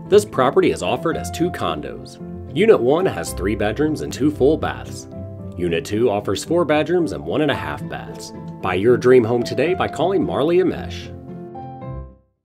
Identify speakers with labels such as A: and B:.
A: This property is offered as 2 condos. Unit 1 has 3 bedrooms and 2 full baths. Unit 2 offers 4 bedrooms and 1.5 baths. Buy your dream home today by calling Marlea Mesh.